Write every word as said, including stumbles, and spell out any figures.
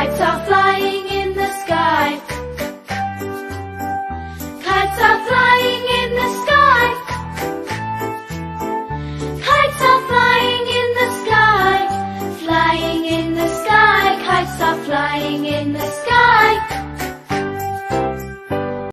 Kites are flying in the sky. Kites are flying in the sky. Kites are flying in the sky. Flying in the sky. Kites are flying in the sky.